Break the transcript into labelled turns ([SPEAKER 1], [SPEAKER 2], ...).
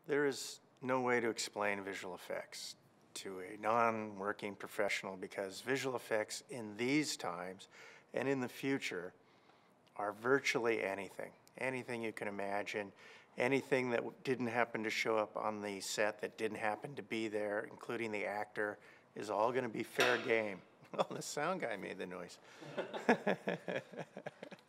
[SPEAKER 1] There is no way to explain visual effects to a non-working professional because visual effects in these times and in the future are virtually anything. Anything you can imagine, anything that didn't happen to show up on the set that didn't happen to be there, including the actor, is all going to be fair game. Oh, the sound guy made the noise.